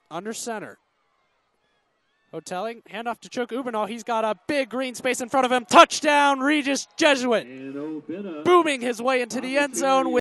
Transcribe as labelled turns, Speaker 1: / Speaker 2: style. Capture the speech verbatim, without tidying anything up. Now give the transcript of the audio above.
Speaker 1: under center. Hotelling, handoff to Chuk Obinnah. He's got a big green space in front of him. Touchdown, Regis Jesuit. Booming his way into the end zone with